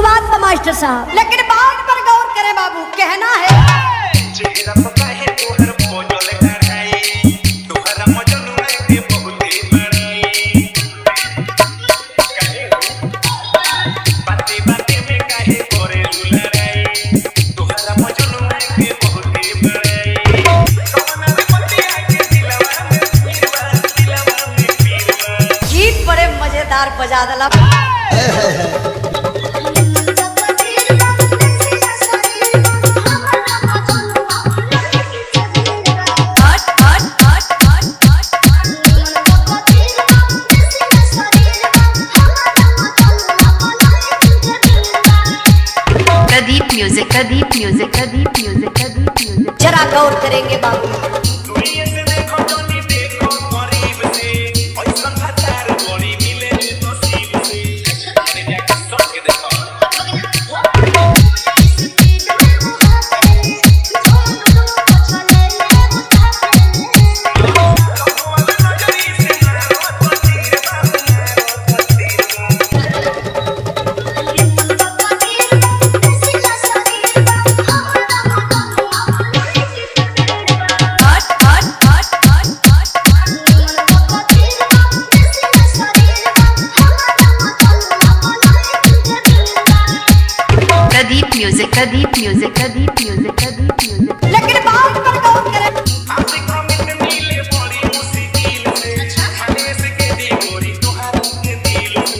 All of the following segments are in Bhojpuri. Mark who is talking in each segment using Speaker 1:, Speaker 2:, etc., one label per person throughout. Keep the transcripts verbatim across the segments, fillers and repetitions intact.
Speaker 1: शुरुआत का मास्टर साहब, लेकिन बात पर गौर करें बाबू। कहना है
Speaker 2: चेहरा पका है तोहर मोजल कराई, तोहरा मजनुआ के बहुते बड़ाई। कहे बाते बाते में काहे करे लुलराई, तोहरा मजनुआ के बहुते बड़ाई। कौन पतिया के दिलवा में पीरवा, दिलवा में पीरवा।
Speaker 1: गीत बड़े मजेदार बजा दला।
Speaker 3: म्यूजिक कदीप म्यूजिक कदीप म्यूजिक कदीप म्यूजिक
Speaker 1: जरा गौर करेंगे बाबू।
Speaker 2: दुनिया से देखो जोनी देखो गरीब से, ऐसा हतार गोरी मिले नसीब से। अरे जाके सोच के देखो।
Speaker 3: म्यूजिक कदीप म्यूजिक कदीप म्यूजिक कदीप म्यूजिक
Speaker 1: लेकिन बात पर गौर करें।
Speaker 2: आपसे कमेंट मिले बड़ी मुश्किल से, खाने से के दी गोरी तोहारा के दिल से।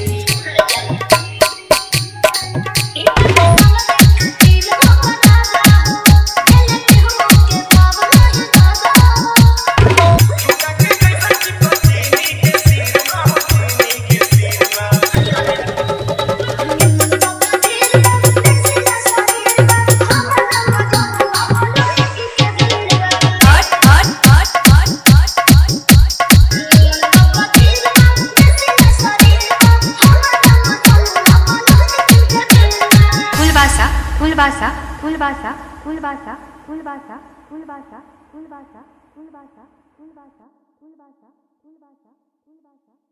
Speaker 3: फुलबासा फुलबासा फुलबासा फुलबासा फुलबासा फुलबासा फुलबासा फुलबासा फुलबासा फुलबासा फुलबासा